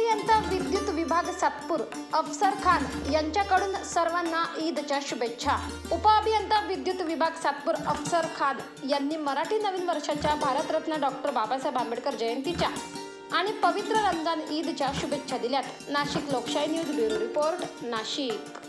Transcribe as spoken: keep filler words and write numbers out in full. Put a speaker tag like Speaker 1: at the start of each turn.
Speaker 1: उपअभियंता विद्युत विभाग सातपूर अफसर खान यांच्याकडून सर्वांना ईदच्या शुभेच्छा। उपअभियंता विद्युत विभाग सातपूर अफसर खान यांनी मराठी नवीन वर्षाच्या भारतरत्न डॉक्टर बाबासाहेब आंबेडकर जयंतीच्या आणि पवित्र रमजान ईदच्या शुभेच्छा दिल्यात। नाशिक लोकशाही न्यूज ब्युरो रिपोर्ट, नाशिक।